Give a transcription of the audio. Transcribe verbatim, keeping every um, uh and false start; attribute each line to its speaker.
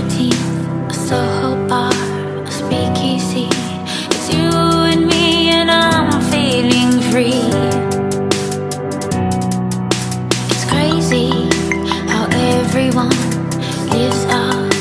Speaker 1: eighteenth, a Soho bar, a speakeasy. It's you and me and I'm feeling free. It's crazy how everyone lives out